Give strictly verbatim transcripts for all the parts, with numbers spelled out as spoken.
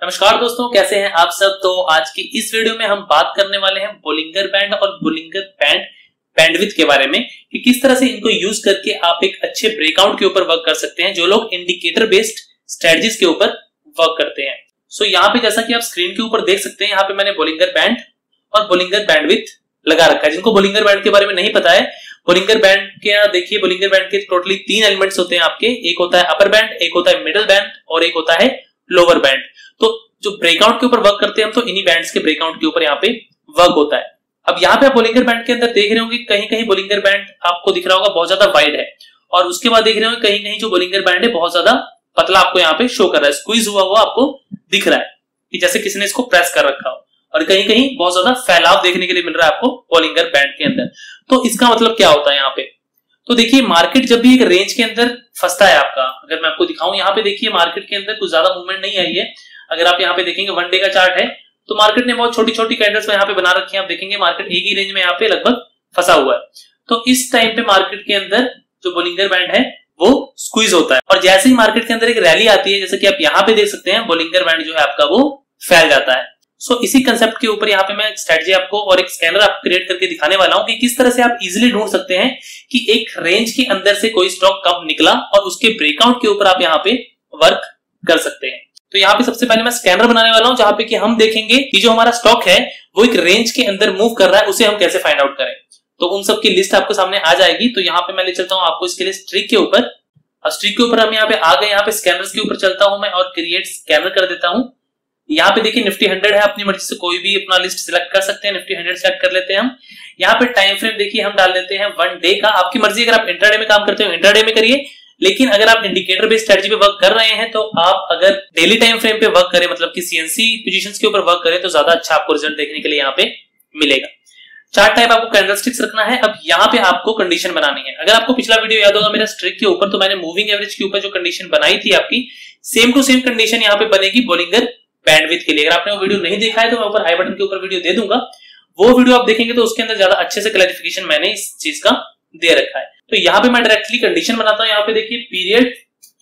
नमस्कार दोस्तों, कैसे हैं आप सब। तो आज की इस वीडियो में हम बात करने वाले हैं बोलिंगर बैंड और बोलिंगर बैंड बैंडविड्थ के बारे में कि किस तरह से इनको यूज करके आप एक अच्छे ब्रेकआउट के ऊपर वर्क कर सकते हैं जो लोग इंडिकेटर बेस्ड स्ट्रेटजीज के ऊपर वर्क करते हैं। सो यहाँ पे जैसा कि आप स्क्रीन के ऊपर देख सकते हैं, यहाँ पे मैंने बोलिंगर बैंड और बोलिंगर बैंडविड्थ लगा रखा है। जिनको बोलिंगर बैंड के बारे में नहीं पता है, बोलिंगर बैंड के देखिए बोलिंगर बैंड के टोटली तीन एलिमेंट्स होते हैं आपके। एक होता है अपर बैंड, एक होता है मिडिल बैंड और एक होता है लोअर बैंड। तो जो ब्रेकआउट के ऊपर वर्क करते हैं हम, तो इन्हीं बैंड्स के ब्रेकआउट के ऊपर यहाँ पे वर्क होता है। अब यहाँ पे आप बोलिंगर बैंड के अंदर देख रहे होंगे कहीं कहीं बोलिंगर बैंड आपको दिख रहा होगा बहुत ज्यादा वाइड है, और उसके बाद देख रहे होंगे कहीं कहीं जो बोलिंगर बैंड है बहुत ज्यादा पतला आपको यहाँ पे शो कर रहा है, स्क्वीज हुआ हुआ आपको दिख रहा है कि जैसे किसी ने इसको प्रेस कर रखा हो, और कहीं कहीं बहुत ज्यादा फैलाव देखने के लिए मिल रहा है आपको बोलिंगर बैंड के अंदर। तो इसका मतलब क्या होता है यहाँ पे, तो देखिए मार्केट जब भी एक रेंज के अंदर फंसता है आपका, अगर मैं आपको दिखाऊं यहाँ पे देखिए मार्केट के अंदर कुछ ज्यादा मूवमेंट नहीं आई है। अगर आप यहाँ पे देखेंगे वन डे का चार्ट है तो मार्केट ने बहुत छोटी छोटी कैंडल्स में यहाँ पे बना रखी है। आप देखेंगे मार्केट एक ही रेंज में यहाँ पे लगभग फंसा हुआ है। तो इस टाइम पे मार्केट के अंदर जो बोलिंगर बैंड है वो स्क्वीज होता है, और जैसे ही मार्केट के अंदर एक रैली आती है, जैसे कि आप यहाँ पे देख सकते हैं, बोलिंगर बैंड जो है आपका वो फैल जाता है। सो so, इसी कंसेप्ट के ऊपर यहाँ पे मैं एक स्ट्रेटजी आपको और एक स्कैनर आपको क्रिएट करके दिखाने वाला हूँ कि किस तरह से आप इजीली ढूंढ सकते हैं कि एक रेंज के अंदर से कोई स्टॉक कब निकला, और उसके ब्रेकआउट के ऊपर आप यहाँ पे वर्क कर सकते हैं। तो यहाँ पे सबसे पहले मैं स्कैनर बनाने वाला हूँ जहाँ पे कि हम देखेंगे कि जो हमारा स्टॉक है वो एक रेंज के अंदर मूव कर रहा है, उसे हम कैसे फाइंड आउट करें। तो उन सब की लिस्ट आपको सामने आ जाएगी। तो यहाँ पे मैं ले चलता हूँ आपको इसके लिए स्ट्रिक के ऊपर। और स्ट्रिक के ऊपर हम यहाँ पे आ गए, यहाँ पे स्कैनर्स के ऊपर चलता हूँ मैं और क्रिएट स्कैनर कर देता हूँ। यहाँ पे देखिए निफ्टी हंड्रेड है, अपनी मर्जी से कोई भी अपना लिस्ट सिलेक्ट कर सकते हैं। निफ्टी हंड्रेड सेलेक्ट कर लेते हैं हम। यहाँ पे टाइम फ्रेम देखिए हम डाल देते हैं वन डे का। आपकी मर्जी, अगर आप इंट्राडे में काम करते हो इंट्राडे में करिए, लेकिन अगर आप इंडिकेटर बेस्ड स्ट्रेटजी पे वर्क कर रहे हैं तो आप अगर डेली टाइम फ्रेम पे वर्क करें, मतलब कि सीएनसी पोजीशंस के ऊपर वर्क करें, तो ज्यादा अच्छा आपको रिजल्ट देखने के लिए यहाँ पे मिलेगा। चार्ट टाइप आपको कैंडलस्टिक्स रखना है। अब यहाँ पे आपको कंडीशन बनानी है। अगर आपको पिछला वीडियो याद होगा मेरा स्ट्रिक के ऊपर, तो मैंने मूविंग एवरेज के ऊपर जो कंडीशन बनाई थी आपकी, सेम टू सेम कंडीशन यहाँ पे बनेगी बोलिंगर बैंडविड्थ के लिए। अगर आपने वो वीडियो नहीं देखा है तो मैं ऊपर आई बटन के ऊपर वीडियो दे दूंगा, वो वीडियो आप देखेंगे तो उसके अंदर ज्यादा अच्छे से क्लैरिफिकेशन मैंने इस चीज का दे रखा है। तो यहाँ पे मैं डायरेक्टली कंडीशन बनाता हूँ। यहाँ पे देखिए पीरियड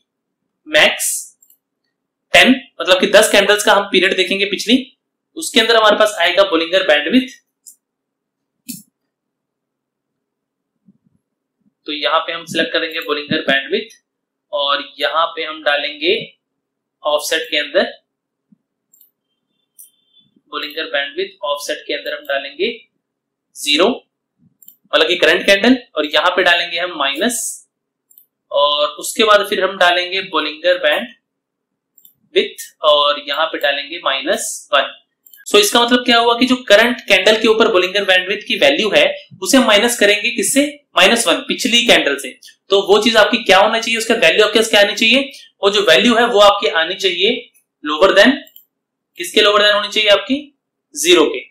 मैक्स टेन, मतलब कि दस कैंडल्स का हम पीरियड देखेंगे पिछली, उसके अंदर हमारे पास आएगा बोलिंगर बैंडविड्थ। तो यहाँ पे हम सिलेक्ट करेंगे बोलिंगर बैंडविड्थ, और यहाँ पे हम डालेंगे ऑफसेट के अंदर बोलिंगर बैंडविड्थ, ऑफसेट के अंदर हम डालेंगे जीरो, मतलब कि करंट कैंडल, और यहाँ पे डालेंगे हम माइनस, और उसके बाद फिर हम डालेंगे बोलिंगर बैंडविड्थ और यहाँ पे डालेंगे माइनस वन। सो इसका मतलब क्या हुआ कि जो करंट कैंडल के ऊपर बोलिंगर बैंडविड्थ की वैल्यू है उसे हम माइनस करेंगे किससे, माइनस वन, पिछली कैंडल से। तो वो चीज आपकी क्या होना चाहिए, उसका वैल्यू आपके क्या आनी चाहिए, वो जो वैल्यू है वो आपकी आनी चाहिए लोअर देन, किसके लोअर देन होनी चाहिए आपकी, जीरो के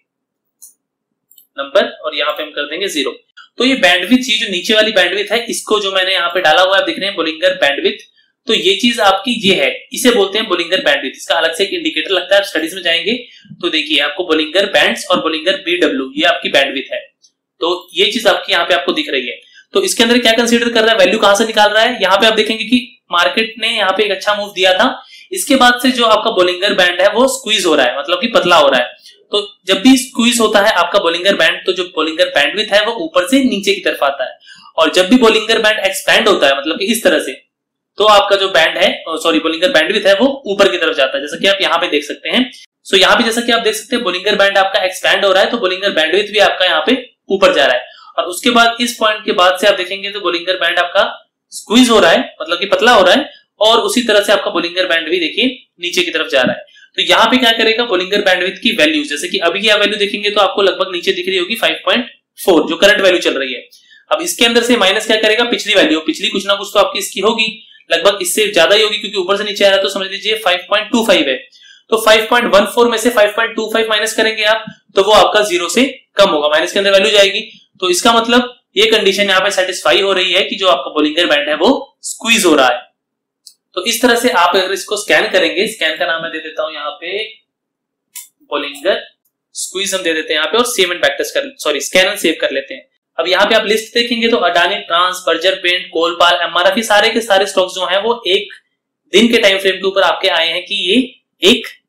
नंबर, और यहाँ पे हम कर देंगे जीरो। तो ये बैंडविड्थ, ये जो नीचे वाली बैंडविड्थ है, इसको जो मैंने यहाँ पे डाला हुआ है, आप देख रहे हैं बोलिंगर बैंडविड्थ, तो ये चीज आपकी ये है, इसे बोलते हैं बोलिंगर बैंडविड्थ। इसका अलग से एक इंडिकेटर लगता है, आप स्टडीज में जाएंगे तो देखिए आपको बोलिंगर बैंड्स और बोलिंगर बीडब्ल्यू, ये आपकी बैंडविड्थ है। तो ये चीज आपकी यहाँ पे आपको दिख रही है। तो इसके अंदर क्या कंसीडर कर रहा है, वैल्यू कहां से निकाल रहा है, यहाँ पे आप देखेंगे कि मार्केट ने यहाँ पे एक अच्छा मूव दिया था, इसके बाद से जो आपका बोलिंगर बैंड है वो स्क्वीज हो रहा है, मतलब कि पतला हो रहा है। तो जब भी स्क्वीज होता है आपका बोलिंगर बैंड, तो जो बोलिंगर बैंडविड्थ है वो ऊपर से नीचे की तरफ आता है, और जब भी बोलिंगर बैंड एक्सपैंड होता है, मतलब कि इस तरह से, तो आपका जो बैंड है, सॉरी बोलिंगर बैंडविड्थ है वो ऊपर की तरफ जाता है, जैसा कि आप यहाँ पे देख सकते हैं। सो यहाँ पे जैसा कि आप देख सकते हैं बोलिंगर बैंड आपका एक्सपैंड हो रहा है, तो बोलिंगर बैंडविड्थ भी आपका यहाँ पे ऊपर जा रहा है, और उसके बाद इस पॉइंट के बाद से आप देखेंगे तो बोलिंगर बैंड आपका स्क्वीज हो रहा है, मतलब कि पतला हो रहा है, और उसी तरह से आपका बोलिंगर बैंड भी देखिए नीचे की तरफ जा रहा है। तो यहाँ पे क्या करेगा बोलिंगर बैंडविड्थ की वैल्यू, जैसे कि अभी की वैल्यू देखेंगे तो आपको लगभग नीचे दिख रही होगी फाइव पॉइंट फोर, जो करंट वैल्यू चल रही है। अब इसके अंदर से माइनस क्या करेगा, पिछली वैल्यू, पिछली कुछ ना कुछ तो आपकी इसकी होगी, लगभग इससे ज्यादा ही होगी क्योंकि ऊपर से नीचे आ रहा है, तो समझ लीजिए फाइव पॉइंट टू फाइव है। तो फाइव पॉइंट वन फोर में से five point two five minus करेंगे आप, तो वो आपका जीरो से कम होगा, माइनस के अंदर वैल्यू जाएगी। तो इसका मतलब ये कंडीशन यहाँ पे सेटिस्फाई हो रही है कि जो आपका बोलिंगर बैंड है वो स्क्वीज हो रहा है। तो इस तरह से आप अगर इसको स्कैन करेंगे, स्कैन का नाम मैं दे देता हूं यहाँ पे बोलिंगर स्क्वीज, हम दे देते हैं यहाँ पे, और सेव एंड बैकटेस्ट कर, सॉरी स्कैन एंड सेव कर लेते हैं। अब यहाँ पे आप लिस्ट देखेंगे तो Adani trans, Berger paint, Colpal, MRF, सारे के सारे स्टॉक्स जो हैं वो एक दिन के टाइम फ्रेम के ऊपर आपके आए हैं कि ये एक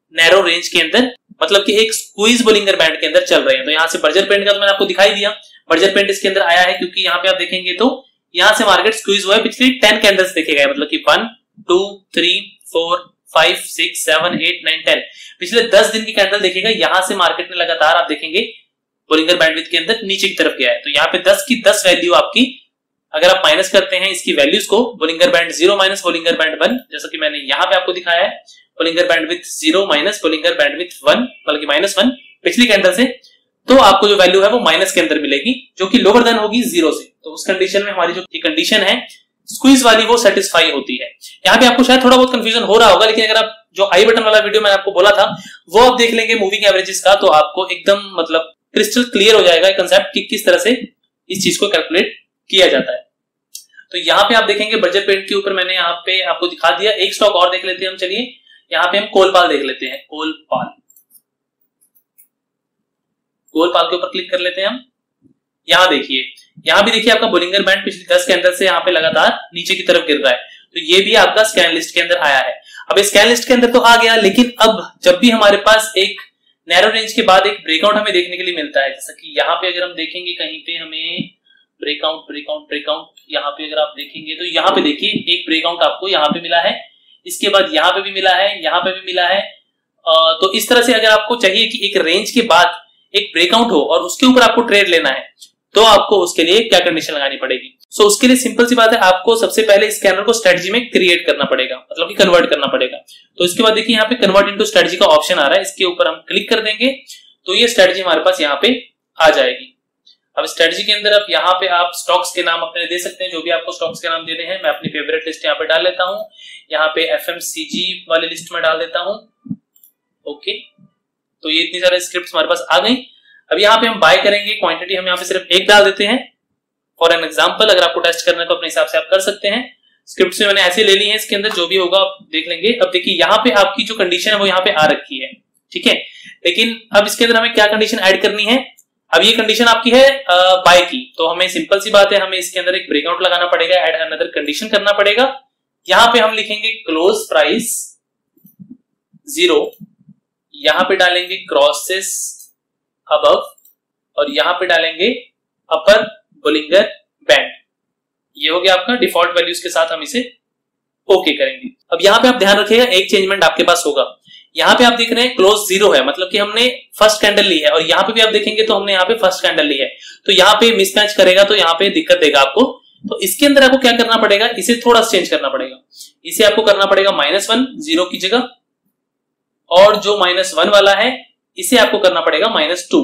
नैरो रेंज के अंदर, मतलब कि एक स्क्वीज बोलिंगर बैंड के अंदर चल रहे हैं। तो यहाँ से बर्जर पेंट का तो मैंने आपको दिखाई दिया, बर्जर पेंट इसके अंदर आया है क्योंकि यहाँ पे आप देखेंगे तो यहाँ से मार्केट स्क्वीज हुआ है, पिछली टेन कैंडल्स देखे गए, मतलब कि one two three four five six seven eight nine ten, पिछले दस दिन की कैंडल देखेगा, यहाँ से मार्केट में लगातार आप देखेंगे बोलिंगर बैंडविड्थ के अंदर नीचे की तरफ गया है। तो यहाँ पे दस की दस वैल्यू आपकी, अगर आप माइनस करते हैं इसकी वैल्यूज को, Bollinger band zero minus Bollinger band one, जैसा कि मैंने यहाँ पे आपको दिखाया है, Bollinger bandwidth zero minus Bollinger bandwidth one, बल्कि माइनस वन पिछली कैंडल से, तो आपको जो वैल्यू है वो माइनस के अंदर मिलेगी, जो कि लोअर देन होगी जीरो से। तो उस कंडीशन में हमारी जो कंडीशन है स्क्वीज वाली वो सेटिस्फाई होती है। यहाँ पे आपको शायद थोड़ा बहुत कंफ्यूजन हो रहा होगा, लेकिन अगर आप जो आई बटन वाला वीडियो मैंने आपको बोला था वो आप देख लेंगे मूविंग एवरेजेस का, तो आपको एकदम मतलब क्रिस्टल क्लियर हो जाएगा कंसेप्ट कि किस तरह से इस चीज को कैलकुलेट किया जाता है। तो यहाँ पे आप देखेंगे बर्जर पेंट के ऊपर मैंने यहाँ पे आपको दिखा दिया। एक स्टॉक और देख लेते हैं हम, चलिए यहाँ पे हम कोलपाल देख लेते हैं। कोलपाल, कोलपाल के ऊपर क्लिक कर लेते हैं हम। यहाँ देखिए, यहाँ भी देखिए आपका बोलिंगर बैंड पिछली दस कैंडल से यहाँ पे लगातार नीचे की तरफ गिर रहा है, तो ये भी आपका स्कैन लिस्ट के अंदर आया है। अब स्कैन लिस्ट के अंदर तो आ गया, लेकिन अब जब भी हमारे पास एक नैरो रेंज के बाद एक ब्रेकआउट हमें देखने के लिए मिलता है, जैसा कि यहाँ पे अगर हम देखेंगे कहीं पे हमें ब्रेकआउट ब्रेकआउट ब्रेकआउट, यहाँ पे अगर आप देखेंगे तो यहाँ पे देखिए एक ब्रेकआउट आपको यहाँ पे मिला है, इसके बाद यहाँ पे भी मिला है, यहाँ पे भी मिला है। तो इस तरह से अगर आपको चाहिए कि एक रेंज के बाद एक ब्रेकआउट हो और उसके ऊपर आपको ट्रेड लेना है, तो आपको उसके लिए क्या कंडीशन लगानी पड़ेगी। सो so, उसके लिए सिंपल सी बात है, आपको सबसे पहले स्कैनर को स्ट्रेटजी में क्रिएट करना पड़ेगा, मतलब कि कन्वर्ट करना पड़ेगा। तो इसके बाद देखिए यहाँ पे कन्वर्ट इनटू स्ट्रेटजी का ऑप्शन आ रहा है, इसके ऊपर हम क्लिक कर देंगे तो ये स्ट्रेटजी हमारे पास यहाँ पे आ जाएगी। अब स्ट्रेटजी के अंदर आप यहाँ पे आप स्टॉक्स के नाम अपने दे सकते हैं, जो भी आपको स्टॉक्स के नाम देने हैं। मैं अपनी फेवरेट लिस्ट यहाँ पे डाल लेता हूँ, यहाँ पे एफएमसीजी वाली लिस्ट में डाल देता हूँ। ओके, तो ये इतनी सारे स्क्रिप्ट हमारे पास आ गई। अब यहाँ पे हम बाय करेंगे, क्वांटिटी हम यहाँ पे सिर्फ एक डाल देते हैं फॉर एन एग्जांपल। अगर आपको टेस्ट करना है तो अपने हिसाब से आप कर सकते हैं। स्क्रिप्ट में मैंने ऐसे ले ली है, इसके अंदर जो भी होगा आप देख लेंगे। अब देखिए यहाँ पे आपकी जो कंडीशन है वो यहाँ पे आ रखी है, ठीक है, लेकिन अब इसके अंदर हमें क्या कंडीशन ऐड करनी है। अब ये कंडीशन आपकी है बाय की, तो हमें सिंपल सी बात है, हमें इसके अंदर एक ब्रेकआउट लगाना पड़ेगा, ऐड अनदर कंडीशन करना पड़ेगा। यहाँ पे हम लिखेंगे क्लोज प्राइस जीरो, यहाँ पे डालेंगे क्रॉसेस अबव और यहाँ पे डालेंगे अपर बोलिंगर बैंड। ये हो गया आपका डिफॉल्ट वैल्यूज के साथ, हम इसे ओके करेंगे। अब यहाँ पे आप ध्यान रखिएगा, एक चेंजमेंट आपके पास होगा। यहाँ पे आप देख रहे हैं क्लोज जीरो है, मतलब कि हमने फर्स्ट कैंडल ली है, और यहाँ पे भी आप देखेंगे तो हमने यहाँ पे फर्स्ट कैंडल ली है, तो यहाँ पे मिसमैच करेगा, तो यहाँ पे दिक्कत देगा आपको। तो इसके अंदर आपको क्या करना पड़ेगा, इसे थोड़ा चेंज करना पड़ेगा। इसे आपको करना पड़ेगा माइनस वन जीरो की जगह, और जो माइनस वन वाला है इसे आपको करना पड़ेगा माइनस टू।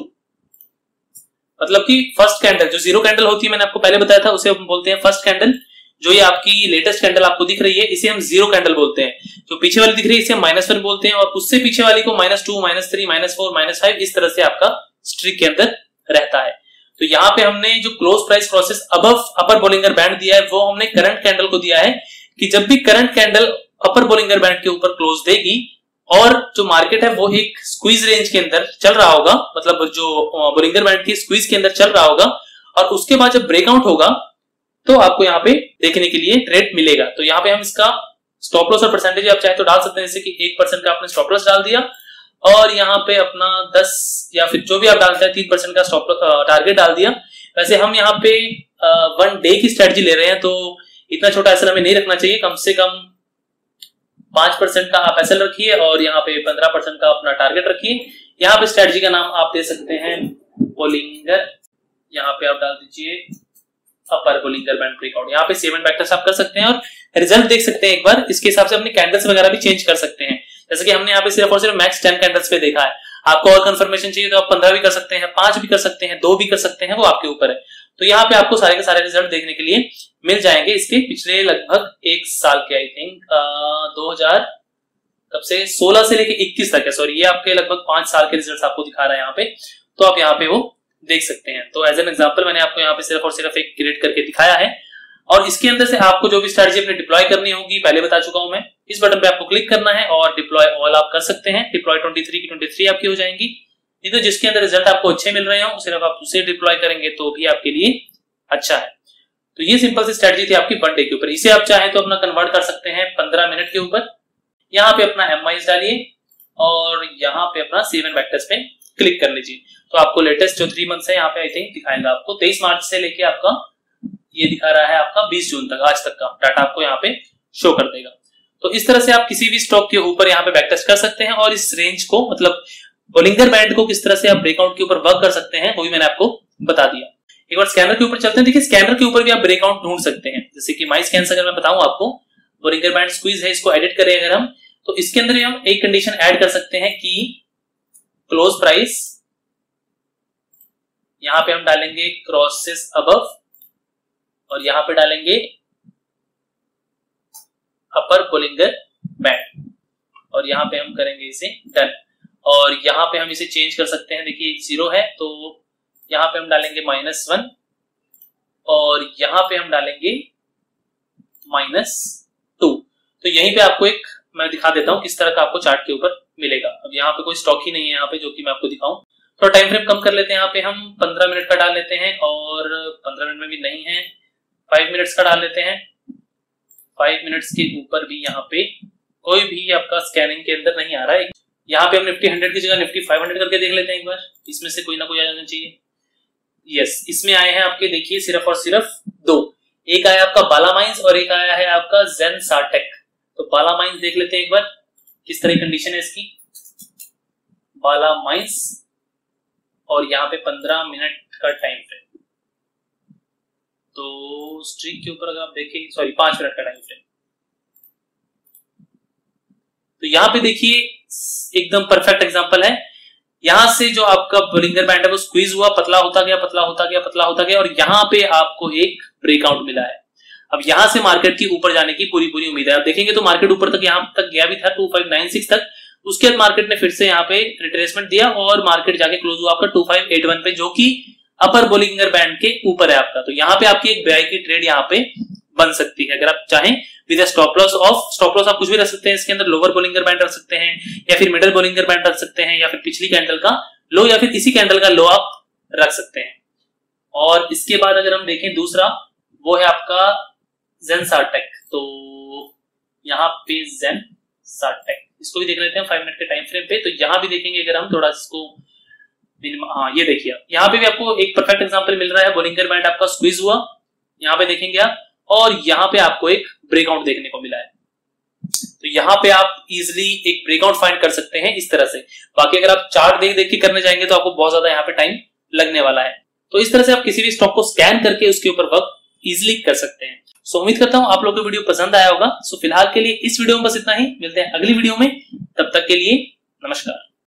मतलब कि फर्स्ट कैंडल जो जीरो कैंडल होती है, मैंने आपको पहले बताया था, उसे हम बोलते हैं फर्स्ट कैंडल। जो ये आपकी लेटेस्ट कैंडल आपको दिख रही है, इसे हम जीरो कैंडल बोलते हैं। जो पीछे वाली दिख रही है इसे हम माइनस वन बोलते हैं, और उससे पीछे वाली को minus two, minus three, minus four, minus five, इस तरह से आपका स्ट्रिक के अंदर रहता है। तो यहाँ पे हमने जो close price process above upper Bollinger band दिया है, वो हमने करंट कैंडल को दिया है कि जब भी current candle upper Bollinger band के ऊपर क्लोज देगी और जो मार्केट है वो एक स्क्वीज रेंज के अंदर चल रहा होगा, मतलब जो बोलिंगर बैंड की स्क्वीज के अंदर चल रहा होगा, और उसके बाद जब ब्रेकआउट होगा तो आपको यहाँ पे देखने के लिए ट्रेड मिलेगा। तो यहाँ पे हम इसका स्टॉप लॉस और परसेंटेज आप चाहे तो डाल सकते हैं, जैसे कि एक परसेंट का आपने स्टॉप लॉस डाल दिया, और यहाँ पे अपना दस या फिर जो भी आप डालते हैं तीन परसेंट का स्टॉप टारगेट डाल दिया। वैसे हम यहाँ पे वन डे की स्ट्रेटजी ले रहे हैं, तो इतना छोटा एसएल हमें नहीं रखना चाहिए, कम से कम पांच परसेंट का आप एसएल रखिए और यहाँ पे पंद्रह परसेंट का अपना टारगेट रखिए। यहाँ पे स्ट्रेटजी का नाम आप दे सकते हैं बोलिंगर, यहाँ पे आप डाल दीजिए अपर बोलिंगर बैंड ब्रेकआउट। यहाँ पे सेवन वेक्टर्स आप कर सकते हैं और रिजल्ट देख सकते हैं एक बार। इसके हिसाब से अपनी कैंडल्स वगैरह भी चेंज कर सकते हैं, जैसे कि हमने यहाँ पे सिर्फ और सिर्फ मैक्स टेन कैंडल्स पे देखा है। आपको और कंफर्मेशन चाहिए तो आप पंद्रह भी कर सकते हैं, पांच भी कर सकते हैं, दो भी कर सकते हैं, वो आपके ऊपर है। तो यहाँ पे आपको सारे के सारे रिजल्ट देखने के लिए मिल जाएंगे इसके पिछले लगभग एक साल के, आई थिंक दो हजार कब से सोलह से लेके इक्कीस तक है, सॉरी ये आपके लगभग पांच साल के रिजल्ट आपको दिखा रहा है यहाँ पे, तो आप यहाँ पे वो देख सकते हैं। तो एज एन एग्जांपल मैंने आपको यहाँ पे सिर्फ और सिर्फ एक क्रिएट करके दिखाया है, और इसके अंदर से आपको जो भी स्ट्रेटजी अपने डिप्लॉय करनी होगी पहले बता चुका हूं मैं। इस बटन पे आपको क्लिक करना है और डिप्लॉय ऑल आप कर सकते हैं। डिप्लॉय तेईस की तेईस आपकी हो जाएंगी। नहीं तो जिसके अंदर रिजल्ट आपको अच्छे मिल रहे हो सिर्फ आप उसे डिप्लॉय करेंगे तो भी आपके लिए अच्छा है। तो ये सिंपल सी स्ट्रेटजी थी आपकी वन डे के ऊपर। इसे आप चाहे तो अपना कन्वर्ट कर सकते हैं पंद्रह मिनट के ऊपर। यहाँ पे अपना एम आई डालिए और यहाँ पे अपना सेवन वेक्टर्स पे क्लिक कर लीजिए। तो आपको लेटेस्ट जो थ्री मंथ्स है यहाँ पे आई थिंक दिखाएगा आपको तेईस मार्च से लेके आपका ये दिखा रहा है आपका बीस जून तक, आज तक का डाटा आपको यहाँ पे शो कर देगा। तो इस तरह से आप किसी भी स्टॉक के ऊपर यहाँ पे बैकटेस्ट कर सकते हैं और इस रेंज को मतलब बोलिंगर बैंड को किस तरह से आप ब्रेकआउट के ऊपर वर्क कर सकते हैं वो भी मैंने आपको बता दिया। एक बार स्कैनर के ऊपर चलते हैं। देखिए स्कैनर के ऊपर भी आप ब्रेकआउट ढूंढ सकते हैं, जैसे कि माई स्कैन अगर मैं बताऊं आपको, बोलिंगर बैंड स्क्वीज है, इसको एडिट करें अगर हम, तो इसके अंदर हम एक कंडीशन ऐड कर सकते हैं कि क्लोज प्राइस, यहां पे हम डालेंगे क्रॉसेस अबव और यहां पे डालेंगे अपर बोलिंगर बैंड और यहां पे हम करेंगे इसे डन। और यहां पे हम इसे चेंज कर सकते हैं, देखिए जीरो है तो यहां पे हम डालेंगे माइनस वन और यहां पे हम डालेंगे माइनस टू। तो यहीं पे आपको एक मैं दिखा देता हूं किस तरह का आपको चार्ट के ऊपर मिलेगा। अब यहाँ पे कोई स्टॉक ही नहीं है यहाँ पे जो कि मैं आपको दिखाऊं। थोड़ा टाइम फ्रेम कम कर लेते हैं, यहाँ पे हम पंद्रह मिनट का डाल लेते हैं और पंद्रह मिनट में भी नहीं है, फाइव मिनट्स का डाल लेते हैं। फाइव मिनट्स के ऊपर भी यहाँ पे कोई भी आपका स्कैनिंग के अंदर नहीं आ रहा है। यहाँ पे हम निफ्टी हंड्रेड की जगह निफ्टी फाइव हंड्रेड करके देख लेते हैं एक बार, इसमें से कोई ना कोई आ जाना चाहिए। यस, इसमें आए हैं आपके देखिए सिर्फ और सिर्फ दो, एक आया आपका बाला माइंस और एक आया है आपका जेन सार्टेक। तो बाला माइंस देख लेते हैं एक बार किस तरह की कंडीशन है इसकी, बाला माइंस और यहाँ पे पंद्रह मिनट का टाइम फ्रेम। तो स्ट्रीक के ऊपर अगर आप देखें, सॉरी पांच मिनट का टाइम फ्रेम, तो यहाँ पे देखिए एकदम परफेक्ट एग्जांपल है। यहां से जो आपका बोलिंगर बैंड है वो स्क्वीज हुआ, पतला होता गया पतला होता गया पतला होता गया और यहाँ पे आपको एक ब्रेकआउट मिला है। अब यहां से मार्केट की ऊपर जाने की पूरी पूरी उम्मीद है। आप देखेंगे तो मार्केट ऊपर तक यहां तक गया भी था टू फाइव नाइन सिक्स तक, उसके बाद मार्केट ने फिर से यहाँ पे रिट्रेसमेंट दिया और मार्केट जाके क्लोज हुआ आपका टू फाइव एट वन पे, जो कि अपर बोलिंगर बैंड के ऊपर है आपका। तो यहाँ पे आपकी एक बाय की ट्रेड यहाँ पे बन सकती है अगर आप चाहें, with stop loss off, stop loss आप कुछ भी रख सकते हैं इसके अंदर, लोअर बोलिंगर बैंड रख सकते हैं या फिर मिडिल बोलिंगर बैंड रख सकते हैं या फिर पिछली कैंडल का लो या फिर इसी कैंडल का लो आप रख सकते हैं। और इसके बाद अगर हम देखें दूसरा, वो है आपका जेन सार्टेक। तो यहाँ पे जेन सार्टेक, इसको भी देख लेते हैं फाइव मिनट के टाइम फ्रेम पे। तो यहाँ भी देखेंगे अगर हम थोड़ा इसको, हाँ ये देखिए यहाँ पे भी आपको एक परफेक्ट एग्जांपल मिल रहा है। बोलिंगर बैंड आपका स्क्वीज हुआ, यहाँ पे देखेंगे आप, और यहाँ पे आपको एक ब्रेकआउट देखने को मिला है। तो यहाँ पे आप इजिली एक ब्रेकआउट फाइंड कर सकते हैं इस तरह से। बाकी अगर आप चार्ट देख देख के करने जाएंगे तो आपको बहुत ज्यादा यहाँ पे टाइम लगने वाला है। तो इस तरह से आप किसी भी स्टॉक को स्कैन करके उसके ऊपर वर्क इजिली कर सकते हैं। सो उम्मीद करता हूं आप लोगों को वीडियो पसंद आया होगा। सो फिलहाल के लिए इस वीडियो में बस इतना ही, मिलते हैं अगली वीडियो में, तब तक के लिए नमस्कार।